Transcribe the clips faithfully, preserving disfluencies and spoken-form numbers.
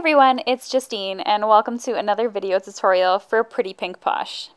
everyone, it's Justine and welcome to another video tutorial for Pretty Pink Posh.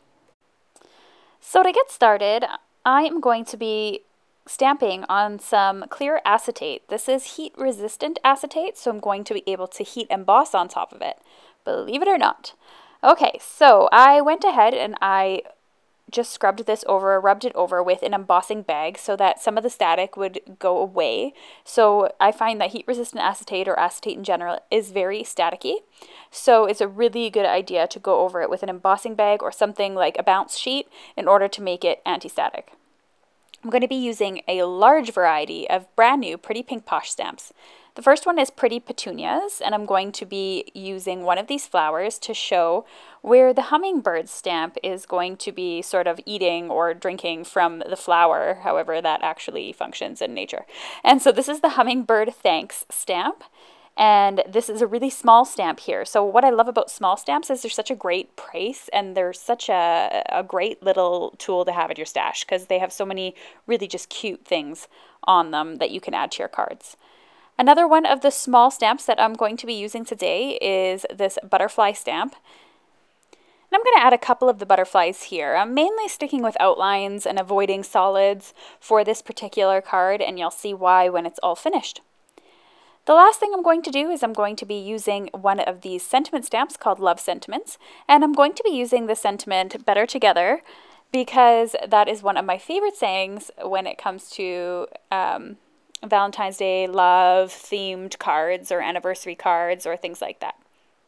So to get started, I am going to be stamping on some clear acetate. This is heat resistant acetate, so I'm going to be able to heat emboss on top of it, believe it or not. Okay, so I went ahead and I just scrubbed this over, rubbed it over with an embossing bag so that some of the static would go away. So I find that heat resistant acetate or acetate in general is very staticky. So it's a really good idea to go over it with an embossing bag or something like a bounce sheet in order to make it anti-static. I'm going to be using a large variety of brand new Pretty Pink Posh stamps. The first one is Pretty Petunias, and I'm going to be using one of these flowers to show where the hummingbird stamp is going to be sort of eating or drinking from the flower, however that actually functions in nature. And so this is the Hummingbird Thanks stamp. And this is a really small stamp here. So what I love about small stamps is they're such a great price and they're such a, a great little tool to have at your stash because they have so many really just cute things on them that you can add to your cards. Another one of the small stamps that I'm going to be using today is this butterfly stamp. And I'm going to add a couple of the butterflies here. I'm mainly sticking with outlines and avoiding solids for this particular card, and you'll see why when it's all finished. The last thing I'm going to do is I'm going to be using one of these sentiment stamps called Love Sentiments, and I'm going to be using the sentiment Better Together because that is one of my favorite sayings when it comes to um, Valentine's Day love themed cards or anniversary cards or things like that.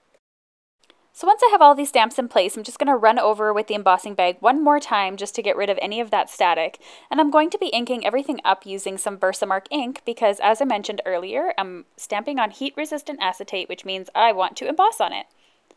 So once I have all these stamps in place, I'm just going to run over with the embossing bag one more time just to get rid of any of that static. And I'm going to be inking everything up using some Versamark ink because, as I mentioned earlier, I'm stamping on heat-resistant acetate, which means I want to emboss on it.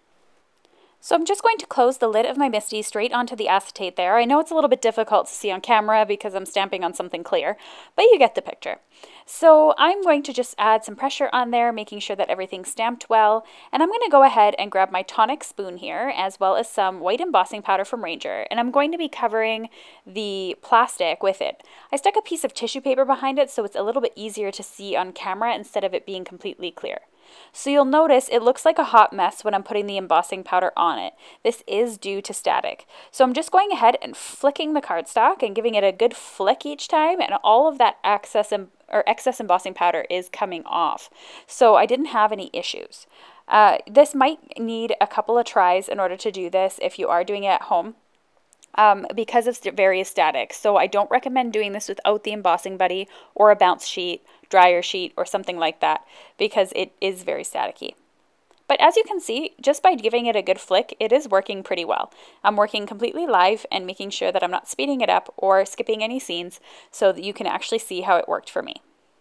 So I'm just going to close the lid of my MISTI straight onto the acetate there. I know it's a little bit difficult to see on camera because I'm stamping on something clear, but you get the picture. So I'm going to just add some pressure on there, making sure that everything's stamped well, and I'm going to go ahead and grab my tonic spoon here, as well as some white embossing powder from Ranger, and I'm going to be covering the plastic with it. I stuck a piece of tissue paper behind it so it's a little bit easier to see on camera instead of it being completely clear. So you'll notice it looks like a hot mess when I'm putting the embossing powder on it. This is due to static. So I'm just going ahead and flicking the cardstock and giving it a good flick each time, and all of that excess, em or excess embossing powder is coming off. So I didn't have any issues. Uh, this might need a couple of tries in order to do this if you are doing it at home. Um, because of st various statics. So I don't recommend doing this without the embossing buddy or a bounce sheet, dryer sheet, or something like that because it is very staticky. But as you can see, just by giving it a good flick, it is working pretty well. I'm working completely live and making sure that I'm not speeding it up or skipping any scenes so that you can actually see how it worked for me.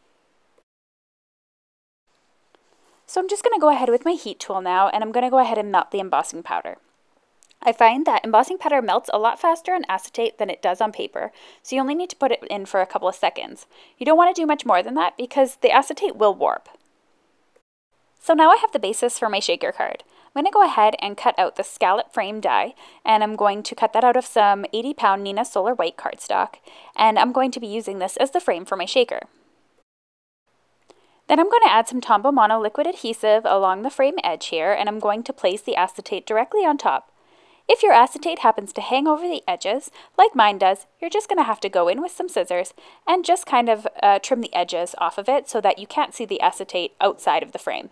So I'm just going to go ahead with my heat tool now, and I'm going to go ahead and melt the embossing powder. I find that embossing powder melts a lot faster on acetate than it does on paper, so you only need to put it in for a couple of seconds. You don't want to do much more than that because the acetate will warp. So now I have the basis for my shaker card. I'm going to go ahead and cut out the scallop frame die, and I'm going to cut that out of some eighty pound Neenah Solar White cardstock, and I'm going to be using this as the frame for my shaker. Then I'm going to add some Tombow Mono liquid adhesive along the frame edge here, and I'm going to place the acetate directly on top. If your acetate happens to hang over the edges, like mine does, you're just going to have to go in with some scissors and just kind of uh, trim the edges off of it so that you can't see the acetate outside of the frame.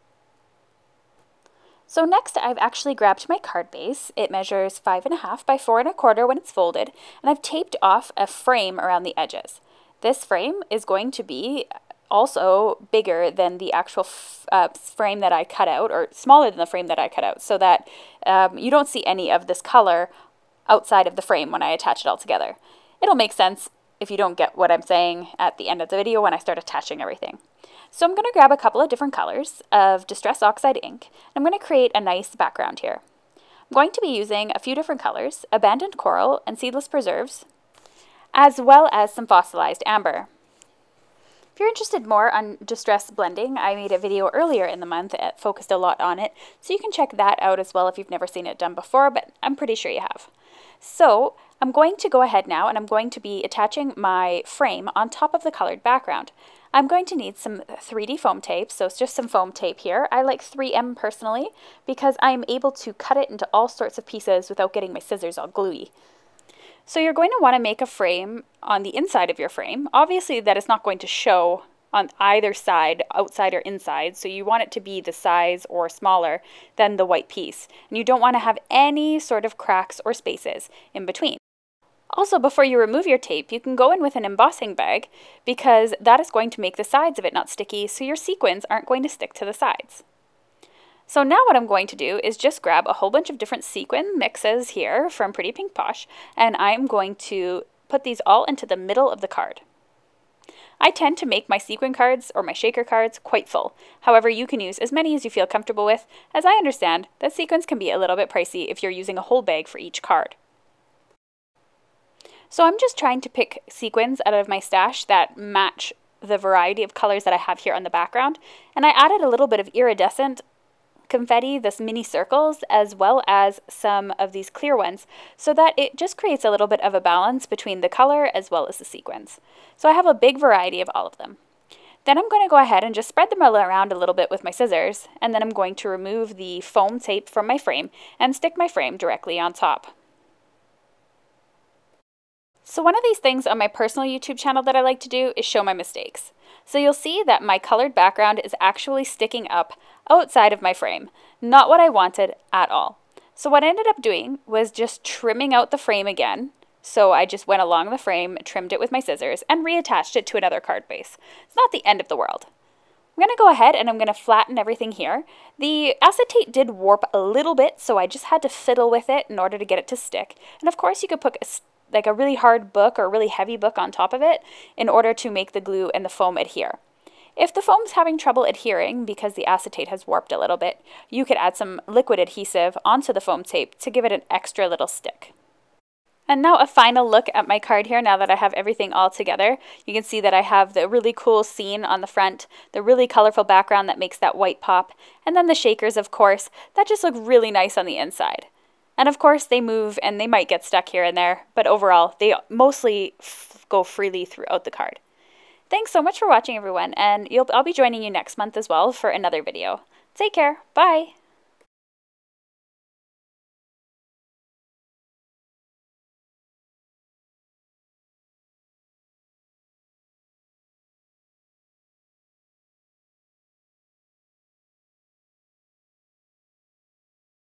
So next I've actually grabbed my card base. It measures five and a half by four and a quarter when it's folded, and I've taped off a frame around the edges. This frame is going to be also bigger than the actual f uh, frame that I cut out, or smaller than the frame that I cut out, so that um, you don't see any of this color outside of the frame when I attach it all together. It'll make sense if you don't get what I'm saying at the end of the video when I start attaching everything. So I'm going to grab a couple of different colors of Distress Oxide ink, and I'm going to create a nice background here. I'm going to be using a few different colors, Abandoned Coral and Seedless Preserves, as well as some fossilized amber. If you're interested more on distress blending, I made a video earlier in the month that focused a lot on it, so you can check that out as well if you've never seen it done before, but I'm pretty sure you have. So I'm going to go ahead now and I'm going to be attaching my frame on top of the colored background. I'm going to need some three D foam tape, so it's just some foam tape here. I like three M personally because I'm able to cut it into all sorts of pieces without getting my scissors all gluey. So you're going to want to make a frame on the inside of your frame. Obviously that is not going to show on either side, outside or inside, so you want it to be the size or smaller than the white piece. And you don't want to have any sort of cracks or spaces in between. Also, before you remove your tape, you can go in with an embossing bag because that is going to make the sides of it not sticky, so your sequins aren't going to stick to the sides. So now what I'm going to do is just grab a whole bunch of different sequin mixes here from Pretty Pink Posh, and I'm going to put these all into the middle of the card. I tend to make my sequin cards or my shaker cards quite full. However, you can use as many as you feel comfortable with, as I understand that sequins can be a little bit pricey if you're using a whole bag for each card. So I'm just trying to pick sequins out of my stash that match the variety of colors that I have here on the background, and I added a little bit of iridescent confetti, this mini circles, as well as some of these clear ones, so that it just creates a little bit of a balance between the color as well as the sequins. So I have a big variety of all of them. Then I'm going to go ahead and just spread them around a little bit with my scissors, and then I'm going to remove the foam tape from my frame and stick my frame directly on top. So one of these things on my personal YouTube channel that I like to do is show my mistakes. So you'll see that my colored background is actually sticking up outside of my frame, not what I wanted at all. So what I ended up doing was just trimming out the frame again. So I just went along the frame, trimmed it with my scissors, and reattached it to another card base. It's not the end of the world. I'm going to go ahead and I'm going to flatten everything here. The acetate did warp a little bit, so I just had to fiddle with it in order to get it to stick. And of course you could put a like a really hard book or a really heavy book on top of it in order to make the glue and the foam adhere. If the foam's having trouble adhering because the acetate has warped a little bit, you could add some liquid adhesive onto the foam tape to give it an extra little stick. And now a final look at my card here now that I have everything all together. You can see that I have the really cool scene on the front, the really colorful background that makes that white pop, and then the shakers, of course, that just look really nice on the inside. And of course they move and they might get stuck here and there, but overall they mostly f go freely throughout the card. Thanks so much for watching everyone, and you'll, I'll be joining you next month as well for another video. Take care, bye!